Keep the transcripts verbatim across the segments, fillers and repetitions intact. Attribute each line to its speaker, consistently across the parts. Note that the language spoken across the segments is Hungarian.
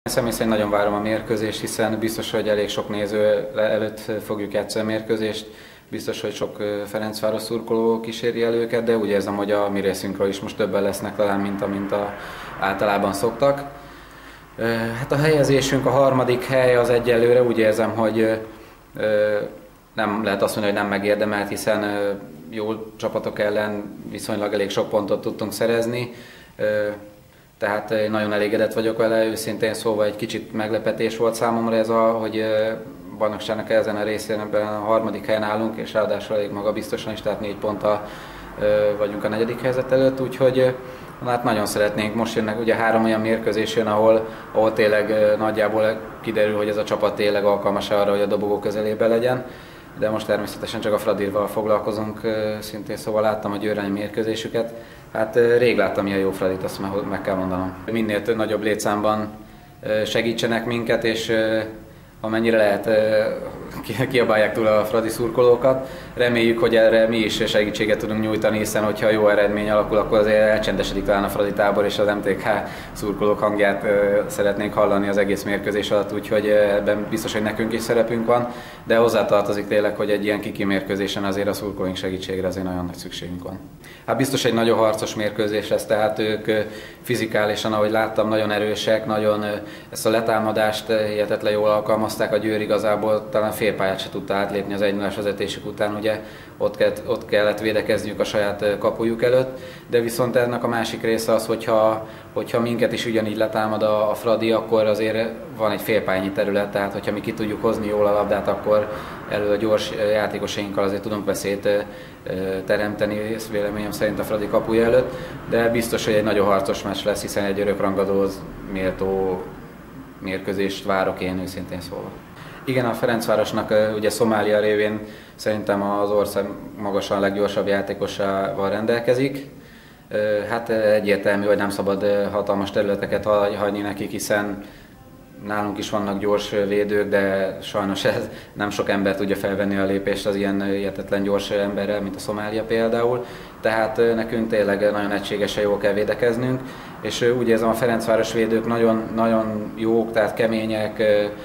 Speaker 1: Személy szerint nagyon várom a mérkőzést, hiszen biztos, hogy elég sok néző előtt fogjuk játszani a mérkőzést. Biztos, hogy sok Ferencváros szurkoló kíséri el őket, de úgy érzem, hogy a mi részünkről is most többen lesznek talán, mint amint a, általában szoktak. Hát a helyezésünk, a harmadik hely az egyelőre úgy érzem, hogy nem lehet azt mondani, hogy nem megérdemelt, hiszen jó csapatok ellen viszonylag elég sok pontot tudtunk szerezni. Tehát én nagyon elégedett vagyok vele, őszintén szóval egy kicsit meglepetés volt számomra ez, a, hogy bajnokságnak ezen a részén ebben a harmadik helyen állunk, és ráadásul elég magabiztosan is, tehát négy ponttal vagyunk a negyedik helyzet előtt, úgyhogy hát nagyon szeretnénk. Most jönnek ugye három olyan mérkőzés jön, ahol, ahol tényleg nagyjából kiderül, hogy ez a csapat tényleg alkalmas arra, hogy a dobogó közelében legyen. De most természetesen csak a Fradival foglalkozunk szintén, szóval láttam a győrányi mérkőzésüket. Hát rég láttam ilyen jó Fradit, azt meg kell mondanom. Minél több nagyobb létszámban segítsenek minket, és amennyire lehet kiabálják túl a Fradi szurkolókat. Reméljük, hogy erre mi is segítséget tudunk nyújtani, hiszen hogyha jó eredmény alakul, akkor azért elcsendesedik talán a Fradi tábor, és az em té ká szurkolók hangját szeretnénk hallani az egész mérkőzés alatt, úgyhogy ebben biztos, hogy nekünk is szerepünk van, de hozzátartozik tényleg, hogy egy ilyen kiki mérkőzésen azért a szurkolóink segítségre azért nagyon nagy szükségünk van. Hát biztos egy nagyon harcos mérkőzés lesz, tehát ők fizikálisan, ahogy láttam, nagyon erősek, nagyon ezt a letámadást hihetetlen jól alkalmazták, a Győr igazából talán félpályát se tudta átlépni az egy nullás vezetésük után, ugye ott kellett, ott kellett védekezniük a saját kapujuk előtt, de viszont ennek a másik része az, hogyha, hogyha minket is ugyanígy letámad a, a Fradi, akkor azért van egy félpálynyi terület, tehát hogyha mi ki tudjuk hozni jól a labdát, akkor elő a gyors játékosainkkal azért tudunk veszélyt teremteni, ezt véleményem szerint a Fradi kapuja előtt, de biztos, hogy egy nagyon harcos meccs lesz, hiszen egy örökrangadóhoz méltó mérkőzést várok én őszintén szólva. Igen, a Ferencvárosnak ugye Szomália révén szerintem az ország magasan leggyorsabb játékosával rendelkezik. Hát egyértelmű, hogy nem szabad hatalmas területeket hagyni nekik, hiszen nálunk is vannak gyors védők, de sajnos ez nem sok ember tudja felvenni a lépést az ilyen hihetetlen gyors emberrel, mint a Szomália például. Tehát nekünk tényleg nagyon egységesen jól kell védekeznünk, és úgy érzem, a Ferencváros védők nagyon, nagyon jók, tehát kemények,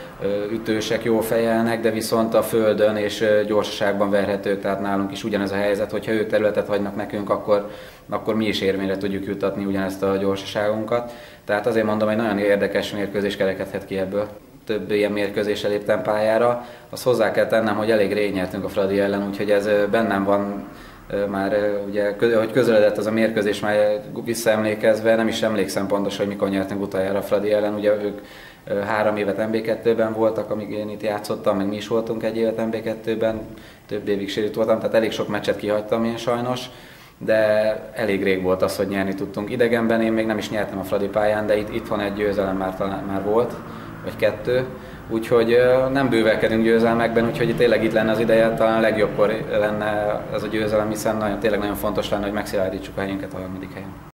Speaker 1: ütősek, jól fejelnek, de viszont a földön és gyorsaságban verhetők, tehát nálunk is ugyanez a helyzet, hogyha ők területet hagynak nekünk, akkor, akkor mi is érvényre tudjuk juttatni ugyanezt a gyorsaságunkat. Tehát azért mondom, hogy nagyon érdekes mérkőzés kerekedhet ki ebből. Több ilyen mérkőzésre léptem pályára. Azt hozzá kell tennem, hogy elég rég nyertünk a Fradi ellen, úgyhogy ez bennem van már, ugye, hogy közeledett az a mérkőzés, már visszaemlékezve, nem is emlékszem pontosan, hogy mikor nyertünk utoljára a Fradi ellen. Ugye ők három évet em bé kettőben voltak, amíg én itt játszottam, meg mi is voltunk egy évet em bé kettőben, több évig sérült voltam, tehát elég sok meccset kihagytam én sajnos. De elég rég volt az, hogy nyerni tudtunk. Idegenben én még nem is nyertem a Fradi pályán, de itt, itt van egy győzelem már, talán, már volt, vagy kettő. Úgyhogy nem bővelkedünk győzelmekben, úgyhogy tényleg itt lenne az ideje, talán a legjobbkor lenne ez a győzelem, hiszen nagyon, tényleg nagyon fontos lenne, hogy megszilárdítsuk a helyünket a harmadik helyen.